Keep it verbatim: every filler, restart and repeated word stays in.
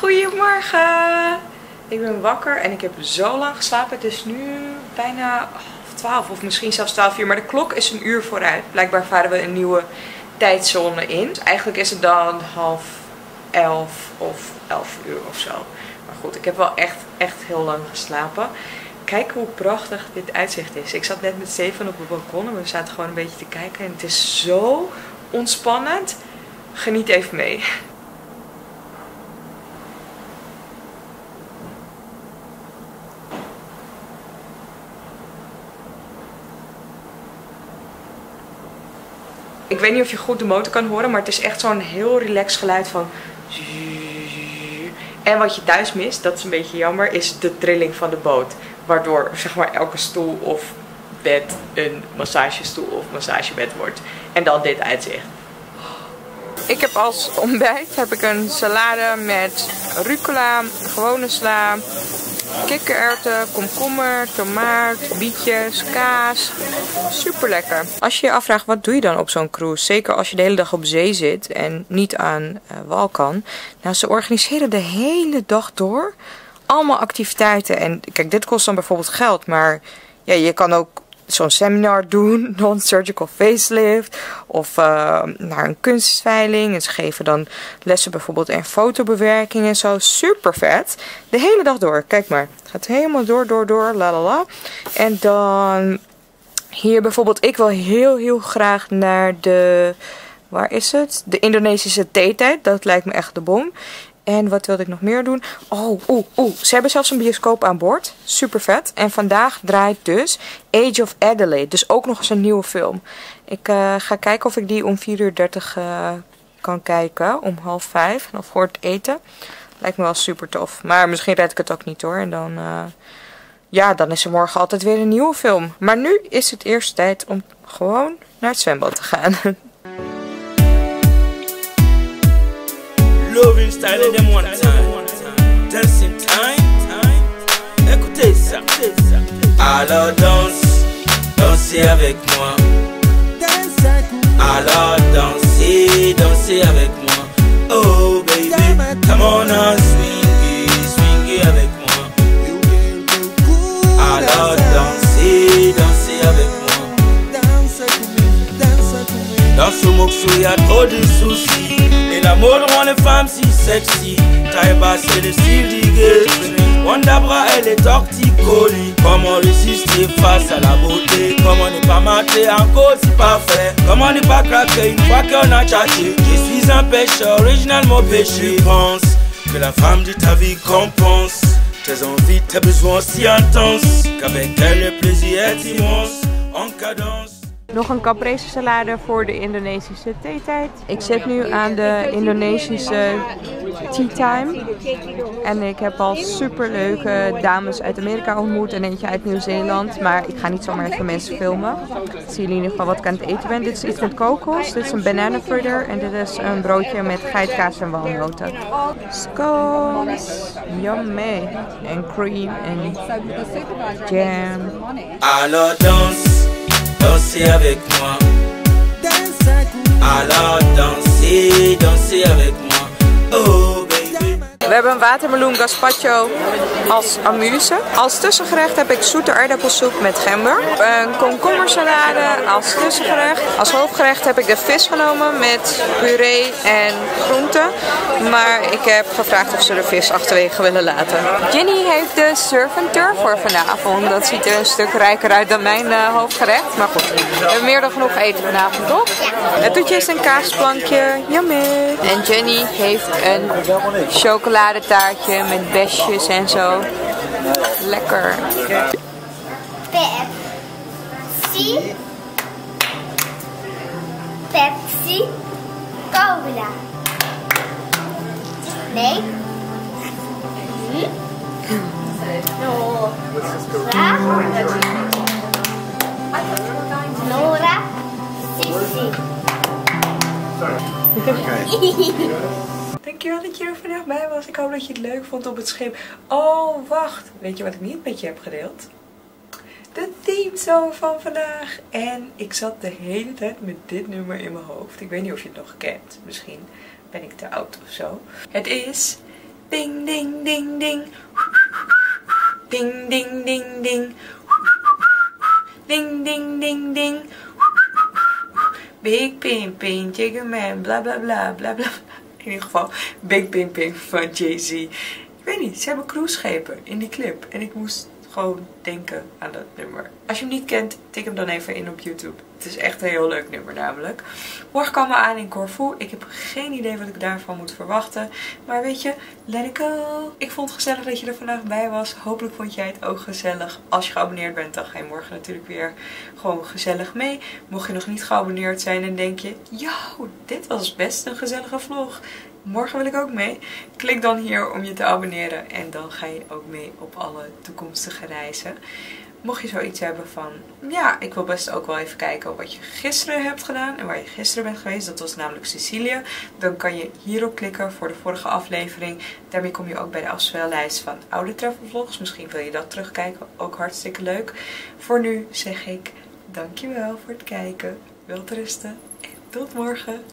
Goedemorgen! Ik ben wakker en ik heb zo lang geslapen. Het is nu bijna twaalf of misschien zelfs twaalf uur. Maar de klok is een uur vooruit. Blijkbaar varen we een nieuwe tijdzone in. Dus eigenlijk is het dan half elf of elf uur of zo. Maar goed, ik heb wel echt, echt heel lang geslapen. Kijk hoe prachtig dit uitzicht is. Ik zat net met Stefan op het balkon en we zaten gewoon een beetje te kijken. En het is zo ontspannend. Geniet even mee. Ik weet niet of je goed de motor kan horen, maar het is echt zo'n heel relaxed geluid van... En wat je thuis mist, dat is een beetje jammer, is de trilling van de boot. Waardoor zeg maar elke stoel of bed een massagestoel of massagebed wordt. En dan dit uitzicht. Ik heb als ontbijt heb ik een salade met rucola, gewone sla, kikkererwten, komkommer, tomaat, bietjes, kaas. Super lekker. Als je je afvraagt wat doe je dan op zo'n cruise, zeker als je de hele dag op zee zit en niet aan uh, wal kan. Nou, ze organiseren de hele dag door allemaal activiteiten. En kijk, dit kost dan bijvoorbeeld geld, maar ja, je kan ook zo'n seminar doen, non-surgical facelift of uh, naar een kunstveiling. En ze geven dan lessen bijvoorbeeld in fotobewerking en zo. Super vet. De hele dag door. Kijk maar. Het gaat helemaal door, door, door. La la la. En dan hier bijvoorbeeld. Ik wil heel, heel graag naar de... Waar is het? De Indonesische theetijd. Dat lijkt me echt de bom. En wat wilde ik nog meer doen? Oh, oeh, oeh. Ze hebben zelfs een bioscoop aan boord. Super vet. En vandaag draait dus Age of Adelaide. Dus ook nog eens een nieuwe film. Ik uh, ga kijken of ik die om vier uur dertig uh, kan kijken. Om half vijf. Nog voor het eten. Lijkt me wel super tof. Maar misschien red ik het ook niet hoor. En dan, uh, ja, dan is er morgen altijd weer een nieuwe film. Maar nu is het eerst tijd om gewoon naar het zwembad te gaan. Loving style in them one time, dancing time, écoutez ça. Alors danse, dansez avec moi. Alors dansez, dansez avec moi. Oh baby, come on and swing, swing avec moi. Alors dansez, dansez avec moi. Dans ce morceau y a trop de soucis. Et la mode rend les femmes si sexy. Taille basse c'est le style d'Iggy. Wondabra elle est torticolis. Comment résister face à la beauté? Comment ne pas mater encore si parfait? Comment ne pas craquer une fois qu'on a tchatché? Je suis un pêcheur, originalement péché. Pense que la femme de ta vie compense tes envies, tes besoins si intenses qu'avec elle le plaisir est immense. En cadence. Nog een caprese salade voor de Indonesische theetijd. Ik zit nu aan de Indonesische tea time. En ik heb al super leuke dames uit Amerika ontmoet en eentje uit Nieuw-Zeeland. Maar ik ga niet zomaar even mensen filmen. Ik zie jullie in ieder geval wat ik aan het eten ben. Dit is iets met kokos, dit is een banana fritter en dit is een broodje met geitkaas en walnoten. Scones, yummy. En cream en jam. Alors danse. Dansez avec moi. Alors dansez, dansez avec moi. Oh baby. We hebben een watermeloen gazpacho als amuse. Als tussengerecht heb ik zoete aardappelsoep met gember. Een komkommersalade als tussengerecht. Als hoofdgerecht heb ik de vis genomen met puree en groenten. Maar ik heb gevraagd of ze de vis achterwege willen laten. Jenny heeft de surf and turf voor vanavond. Dat ziet er een stuk rijker uit dan mijn uh, hoofdgerecht. Maar goed, we hebben meer dan genoeg eten vanavond, toch? Het toetje is een kaasplankje. Yummy. En Jenny heeft een chocoladetaartje met besjes en zo. Lekker. Pepsi. Pepsi. Cola. Nee. Hm? Nora. Nora. Sissi. Dankjewel dat je er vandaag bij was. Ik hoop dat je het leuk vond op het schip. Oh, wacht. Weet je wat ik niet met je heb gedeeld? De theme song van vandaag. En ik zat de hele tijd met dit nummer in mijn hoofd. Ik weet niet of je het nog kent. Misschien ben ik te oud of zo. Het is Ding, ding, ding, ding. Ding, ding, ding, ding. Ding, ding, ding, ding. Big Ping Ping, Jigger Man, bla bla bla, bla bla. In ieder geval, Big Ping Ping van Jay-Z. Ik weet niet, ze hebben cruiseschepen in die clip. En ik moest gewoon denken aan dat nummer. Als je hem niet kent, tik hem dan even in op YouTube. Het is echt een heel leuk nummer namelijk. Morgen komen we aan in Corfu. Ik heb geen idee wat ik daarvan moet verwachten. Maar weet je, let it go. Ik vond het gezellig dat je er vandaag bij was. Hopelijk vond jij het ook gezellig. Als je geabonneerd bent, dan ga je morgen natuurlijk weer gewoon gezellig mee. Mocht je nog niet geabonneerd zijn en denk je, yo, dit was best een gezellige vlog. Morgen wil ik ook mee. Klik dan hier om je te abonneren. En dan ga je ook mee op alle toekomstige reizen. Mocht je zoiets hebben van, ja, ik wil best ook wel even kijken wat je gisteren hebt gedaan en waar je gisteren bent geweest. Dat was namelijk Sicilië. Dan kan je hierop klikken voor de vorige aflevering. Daarmee kom je ook bij de afspeellijst van oude travelvlogs. Misschien wil je dat terugkijken, ook hartstikke leuk. Voor nu zeg ik, dankjewel voor het kijken. Welterusten en tot morgen.